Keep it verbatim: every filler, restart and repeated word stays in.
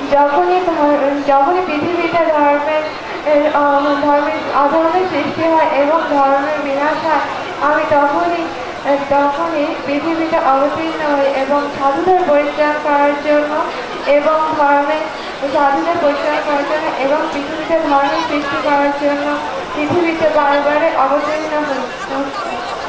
যখনই যখনই পৃথিবীতে ধর্মের ধর্মের অধর্মের সৃষ্টি হয় এবং ধর্মের বিনাশ হয়, আমি তখনই তখনই পৃথিবীতে অবতীর্ণ হই এবং সাধুদের পরিত্রাণ করার জন্য এবং ধর্মের সাধুদের পরিত্রাণ করার জন্য এবং পৃথিবীতে ধর্মের সৃষ্টি করার জন্য পৃথিবীতে বারবারে অবতীর্ণ হই।